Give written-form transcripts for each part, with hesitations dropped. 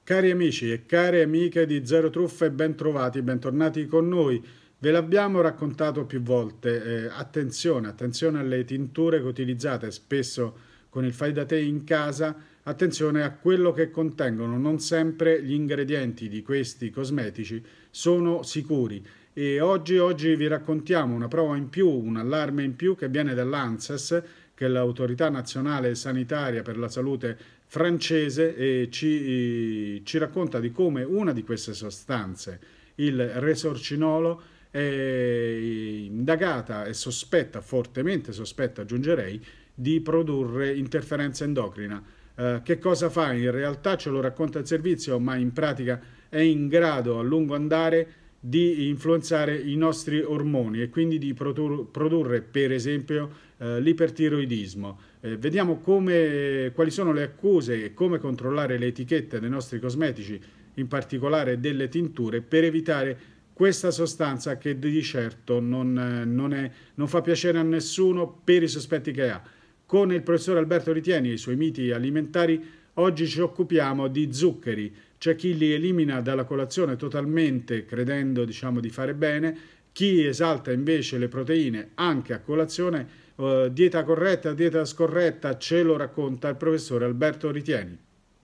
Cari amici e care amiche di Zero Truffe, bentrovati, bentornati con noi. Ve l'abbiamo raccontato più volte, attenzione alle tinture che utilizzate spesso con il fai da te in casa, attenzione a quello che contengono, non sempre gli ingredienti di questi cosmetici sono sicuri. E oggi vi raccontiamo una prova in più, un allarme in più che viene dall'ANSES, che è l'autorità nazionale sanitaria per la salute francese, e ci racconta di come una di queste sostanze, il resorcinolo, è indagata e sospetta, fortemente sospetta aggiungerei, di produrre interferenza endocrina. Che cosa fa? In realtà ce lo racconta il servizio, ma in pratica è in grado a lungo andare di influenzare i nostri ormoni e quindi di produrre per esempio l'ipertiroidismo. Vediamo quali sono le accuse e come controllare le etichette dei nostri cosmetici, in particolare delle tinture, per evitare questa sostanza che di certo non fa piacere a nessuno per i sospetti che ha. Con il professor Alberto Ritieni e i suoi miti alimentari oggi ci occupiamo di zuccheri. C'è chi li elimina dalla colazione totalmente credendo, di fare bene, chi esalta invece le proteine anche a colazione. Dieta corretta, dieta scorretta, ce lo racconta il professore Alberto Ritieni.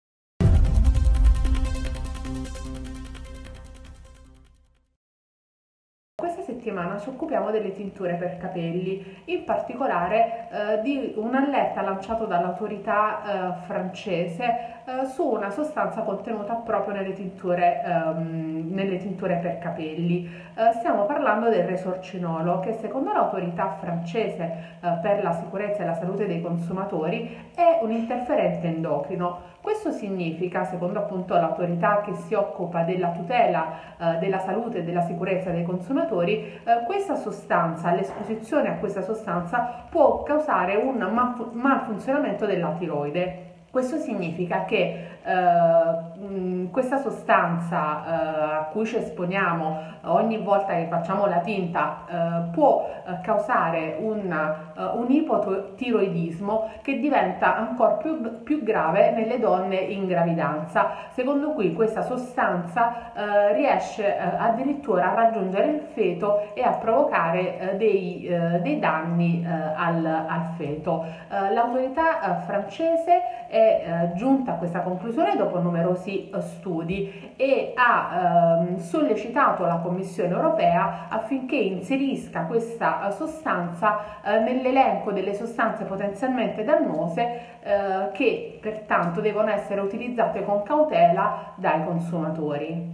Questa settimana ci occupiamo delle tinture per capelli, in particolare di un allerta lanciato dall'autorità francese su una sostanza contenuta proprio nelle tinture per capelli. Stiamo parlando del resorcinolo, che secondo l'autorità francese per la sicurezza e la salute dei consumatori è un interferente endocrino. Questo significa, secondo appunto l'autorità che si occupa della tutela della salute e della sicurezza dei consumatori, questa sostanza, l'esposizione a questa sostanza può causare un malfunzionamento della tiroide. Questo significa che questa sostanza a cui ci esponiamo ogni volta che facciamo la tinta può causare un ipotiroidismo che diventa ancora più grave nelle donne in gravidanza, secondo cui questa sostanza riesce addirittura a raggiungere il feto e a provocare dei danni al feto. L'autorità francese è giunta a questa conclusione dopo numerosi studi e ha sollecitato la Commissione europea affinché inserisca questa sostanza nell'elenco delle sostanze potenzialmente dannose che pertanto devono essere utilizzate con cautela dai consumatori.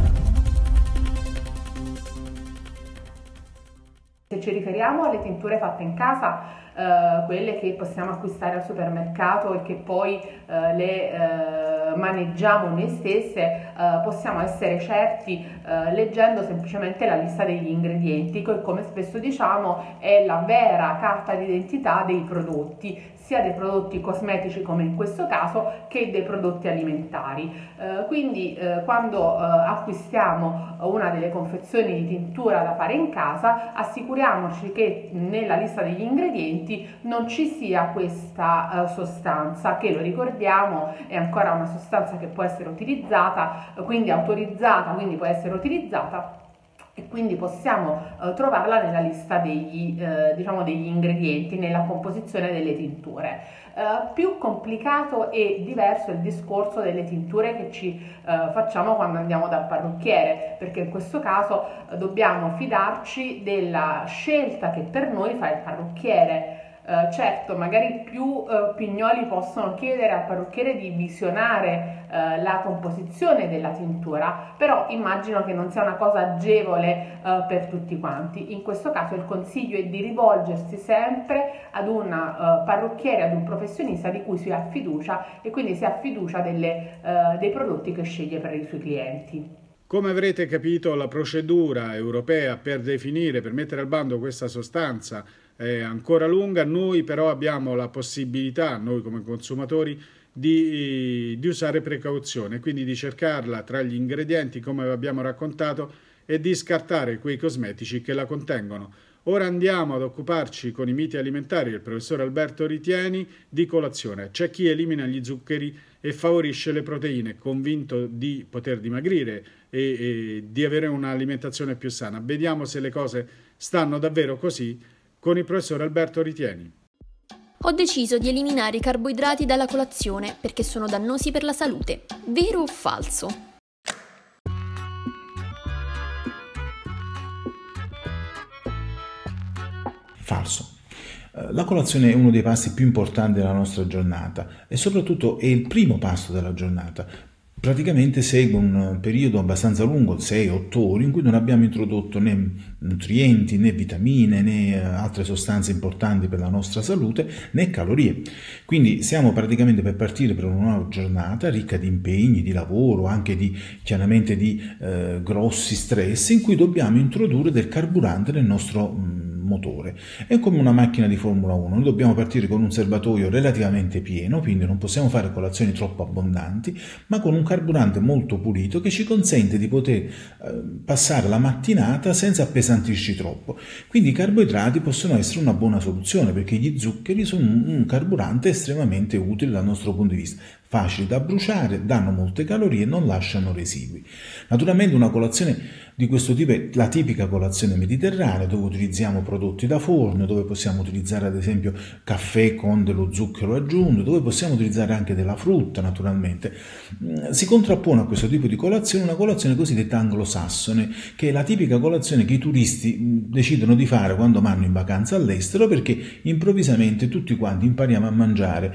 Se ci riferiamo alle tinture fatte in casa, quelle che possiamo acquistare al supermercato e che poi le maneggiamo noi stesse, possiamo essere certi leggendo semplicemente la lista degli ingredienti, che come spesso diciamo è la vera carta d'identità dei prodotti, sia dei prodotti cosmetici come in questo caso che dei prodotti alimentari. Quindi quando acquistiamo una delle confezioni di tintura da fare in casa, assicuriamoci che nella lista degli ingredienti non ci sia questa sostanza, che, lo ricordiamo, è ancora una sostanza che può essere utilizzata, quindi autorizzata, quindi può essere utilizzata, e quindi possiamo trovarla nella lista degli ingredienti, nella composizione delle tinture. Più complicato e diverso è il discorso delle tinture che ci facciamo quando andiamo dal parrucchiere, perché in questo caso dobbiamo fidarci della scelta che per noi fa il parrucchiere. Certo, magari più pignoli possono chiedere al parrucchiere di visionare la composizione della tintura, però immagino che non sia una cosa agevole per tutti quanti. In questo caso il consiglio è di rivolgersi sempre ad un parrucchiere, ad un professionista di cui si ha fiducia, e quindi si ha fiducia dei prodotti che sceglie per i suoi clienti. Come avrete capito, la procedura europea per mettere al bando questa sostanza è ancora lunga. Noi però abbiamo la possibilità, noi come consumatori, di usare precauzione, quindi di cercarla tra gli ingredienti come vi abbiamo raccontato e di scartare quei cosmetici che la contengono. Ora andiamo ad occuparci con i miti alimentari del professor Alberto Ritieni di colazione. C'è chi elimina gli zuccheri e favorisce le proteine, convinto di poter dimagrire e di avere un'alimentazione più sana. Vediamo se le cose stanno davvero così con il professor Alberto Ritieni. Ho deciso di eliminare i carboidrati dalla colazione perché sono dannosi per la salute. Vero o falso? Falso. La colazione è uno dei pasti più importanti della nostra giornata e soprattutto è il primo pasto della giornata. Praticamente segue un periodo abbastanza lungo, 6-8 ore, in cui non abbiamo introdotto né nutrienti, né vitamine, né altre sostanze importanti per la nostra salute, né calorie. Quindi siamo praticamente per partire per una nuova giornata ricca di impegni, di lavoro, anche chiaramente di grossi stress, in cui dobbiamo introdurre del carburante nel nostro motore. È come una macchina di Formula 1, noi dobbiamo partire con un serbatoio relativamente pieno, quindi non possiamo fare colazioni troppo abbondanti, ma con un carburante molto pulito che ci consente di poter passare la mattinata senza appesantirci troppo. Quindi i carboidrati possono essere una buona soluzione perché gli zuccheri sono un carburante estremamente utile dal nostro punto di vista. Facili da bruciare, danno molte calorie e non lasciano residui. Naturalmente una colazione di questo tipo è la tipica colazione mediterranea, dove utilizziamo prodotti da forno, dove possiamo utilizzare ad esempio caffè con dello zucchero aggiunto, dove possiamo utilizzare anche della frutta naturalmente. Si contrappone a questo tipo di colazione una colazione cosiddetta anglosassone, che è la tipica colazione che i turisti decidono di fare quando vanno in vacanza all'estero, perché improvvisamente tutti quanti impariamo a mangiare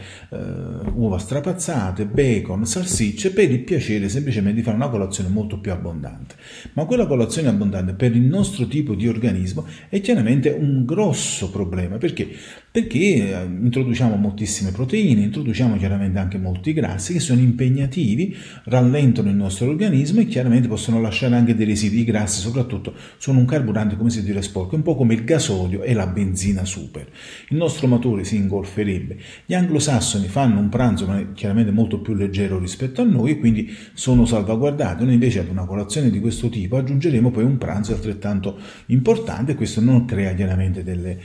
uova strapazzate, bacon, salsicce, per il piacere semplicemente di fare una colazione molto più abbondante. Ma quella colazione abbondante per il nostro tipo di organismo è chiaramente un grosso problema. Perché? Perché introduciamo moltissime proteine, introduciamo chiaramente anche molti grassi che sono impegnativi, rallentano il nostro organismo e chiaramente possono lasciare anche dei residui. I grassi soprattutto sono un carburante, come si dice, sporco, un po' come il gasolio e la benzina super. Il nostro motore si ingolferebbe. Gli anglosassoni fanno un pranzo ma chiaramente molto più leggero rispetto a noi e quindi sono salvaguardati. Noi invece ad una colazione di questo tipo aggiungeremo poi un pranzo altrettanto importante e questo non crea chiaramente delle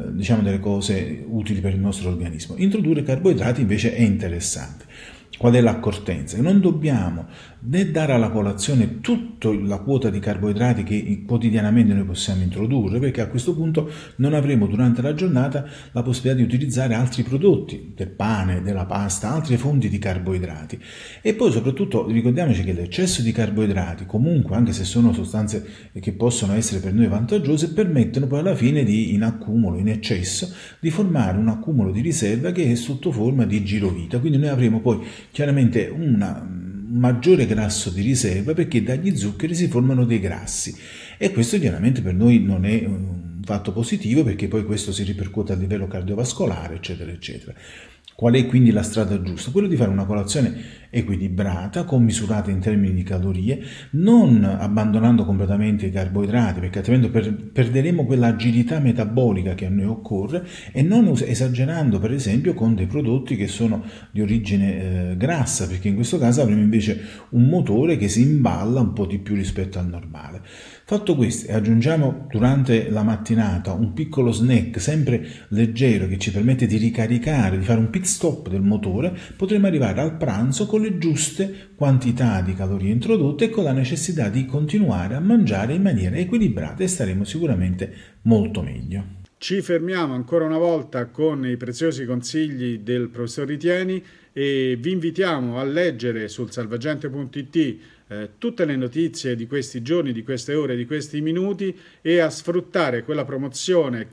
cose utili per il nostro organismo. Introdurre carboidrati invece è interessante. Qual è l'accortenza? Che non dobbiamo né dare alla colazione tutta la quota di carboidrati che quotidianamente noi possiamo introdurre, perché a questo punto non avremo durante la giornata la possibilità di utilizzare altri prodotti, del pane, della pasta, altre fonti di carboidrati. E poi soprattutto ricordiamoci che l'eccesso di carboidrati, comunque anche se sono sostanze che possono essere per noi vantaggiose, permettono poi alla fine in accumulo, in eccesso, di formare un accumulo di riserva che è sotto forma di girovita. Quindi noi avremo poi chiaramente un maggiore grasso di riserva perché dagli zuccheri si formano dei grassi e questo chiaramente per noi non è un fatto positivo perché poi questo si ripercuote a livello cardiovascolare eccetera eccetera. Qual è quindi la strada giusta? Quello di fare una colazione equilibrata, commisurata in termini di calorie, non abbandonando completamente i carboidrati, perché altrimenti perderemo quella agilità metabolica che a noi occorre, e non esagerando per esempio con dei prodotti che sono di origine grassa, perché in questo caso avremo invece un motore che si imballa un po' di più rispetto al normale. Fatto questo, e aggiungiamo durante la mattinata un piccolo snack sempre leggero che ci permette di ricaricare, di fare un pit stop del motore, potremo arrivare al pranzo con le giuste quantità di calorie introdotte e con la necessità di continuare a mangiare in maniera equilibrata e staremo sicuramente molto meglio. Ci fermiamo ancora una volta con i preziosi consigli del professor Ritieni e vi invitiamo a leggere sul salvagente.it tutte le notizie di questi giorni, di queste ore, di questi minuti e a sfruttare quella promozione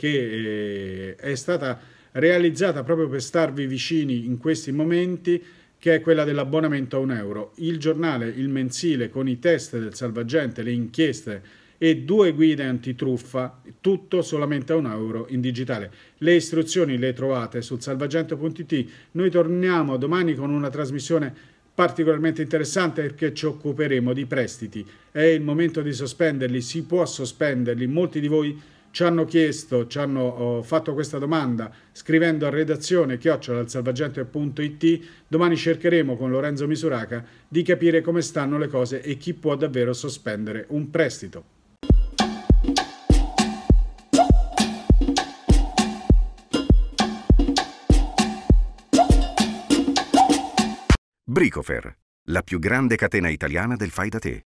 che è stata realizzata proprio per starvi vicini in questi momenti, che è quella dell'abbonamento a €1. Il giornale, il mensile con i test del Salvagente, le inchieste e 2 guide antitruffa, tutto solamente a €1 in digitale. Le istruzioni le trovate sul salvagente.it. Noi torniamo domani con una trasmissione particolarmente interessante perché ci occuperemo di prestiti. È il momento di sospenderli, si può sospenderli. Molti di voi ci hanno chiesto, ci hanno fatto questa domanda scrivendo a redazione@salvagente.it. Domani cercheremo con Lorenzo Misuraca di capire come stanno le cose e chi può davvero sospendere un prestito. Bricofer, la più grande catena italiana del fai da te.